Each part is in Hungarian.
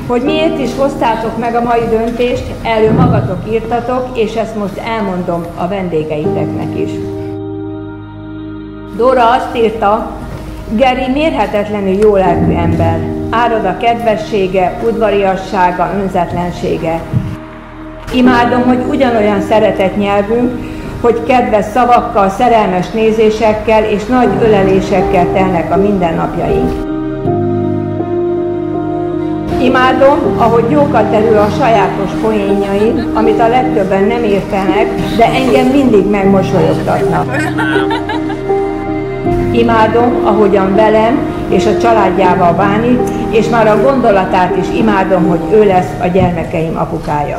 Hogy miért is hoztátok meg a mai döntést, erről magatok írtatok, és ezt most elmondom a vendégeiteknek is. Dóra azt írta, Geri mérhetetlenül jólelkű ember, árad a kedvessége, udvariassága, önzetlensége. Imádom, hogy ugyanolyan szeretett nyelvünk, hogy kedves szavakkal, szerelmes nézésekkel és nagy ölelésekkel telnek a mindennapjaink. Imádom, ahogy jókat terül a sajátos poénjain, amit a legtöbben nem értenek, de engem mindig megmosolyogtatnak. Imádom, ahogyan velem és a családjával bánik, és már a gondolatát is imádom, hogy ő lesz a gyermekeim apukája.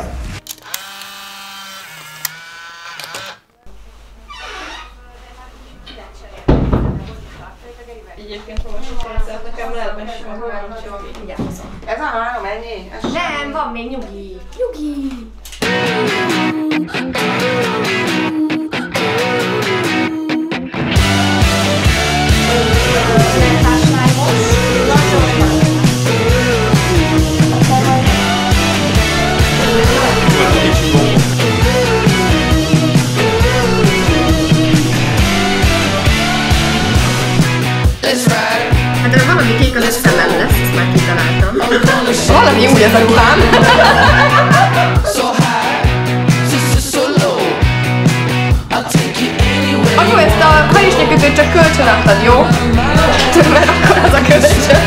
Ez a három ennyi? Nem, van még nyugi. Nyugi! Hát valami kék az összemem lesz, ezt már kitaláltam. Valami úgy az a ruhám. Anyu, ezt a harisnyakötőt csak kölcsön adtad, jó? Mert akkor az a kölcsön.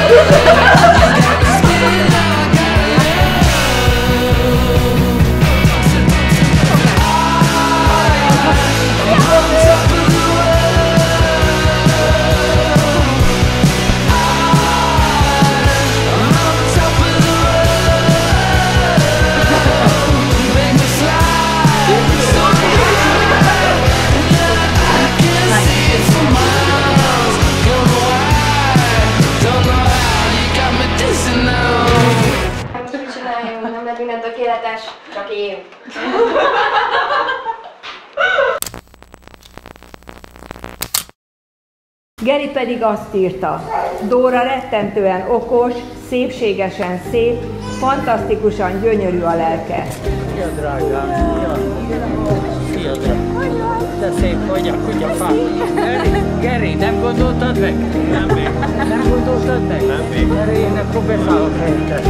Minden tökéletes, csak én. Geri pedig azt írta, Dóra rettentően okos, szépségesen szép, fantasztikusan gyönyörű a lelke. Szia, drágám! Szia, drágám! De szép vagy a kutyafá! Geri, nem gondoltad meg? Nem még. Nem gondoltad meg? Nem még. Geri, én akkor beszállok helyette.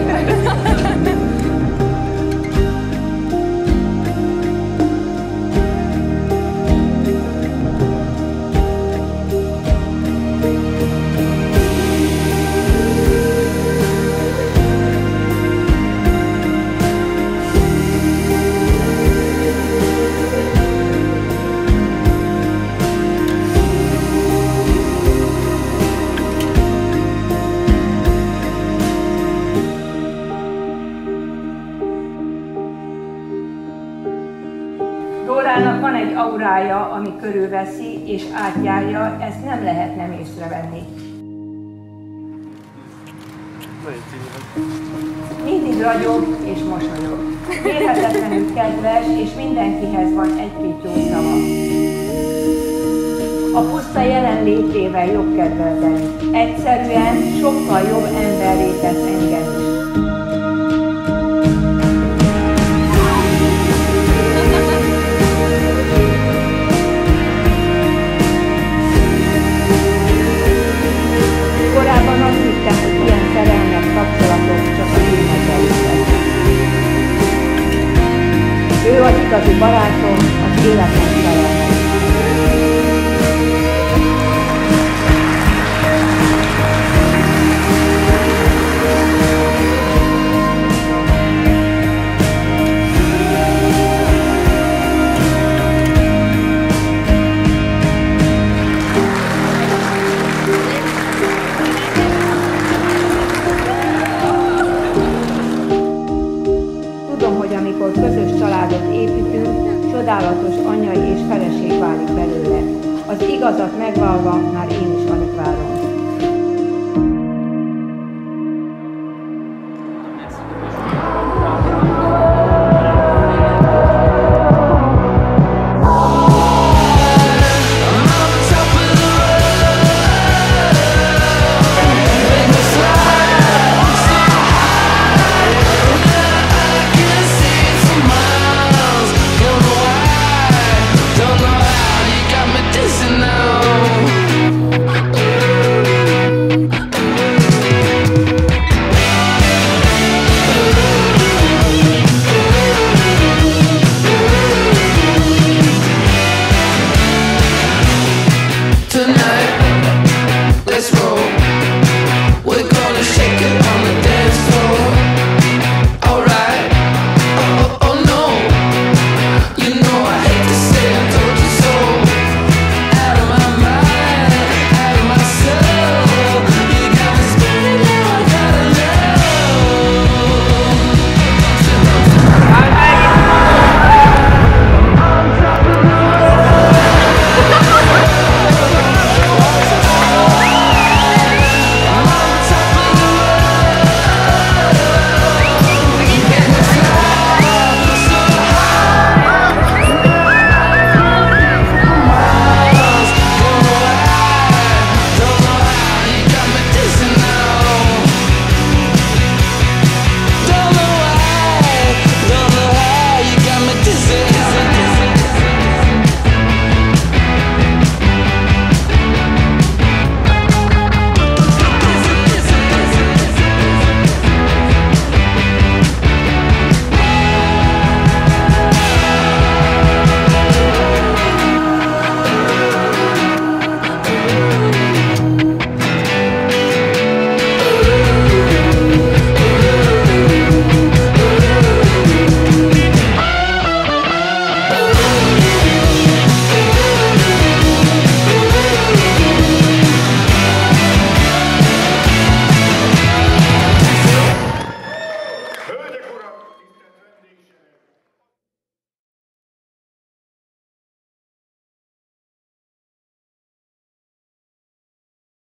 Dórának van egy aurája, ami körülveszi és átjárja, ezt nem lehet nem észrevenni. Mindig ragyog és mosolyog. Mérhetetlenül kedves, és mindenkihez van egy-két jó szava. A puszta jelenlétével jogkedvelteni. Egyszerűen sokkal jobb emberré tesz engem is. Korábban azt hittem, hogy ilyen szerelmes kapcsolatok csak a filmekben léteznek. Ő az igazi barátom, az életem szerelme. Amikor közös családot építünk, csodálatos anya és feleség válik belőle. Az igazat megvalva már